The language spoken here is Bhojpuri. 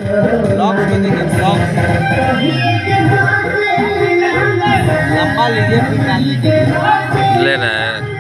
ब्लॉग तो देखिए ब्लॉग लंबा लीजिए फिर डाल लीजिए लेना है।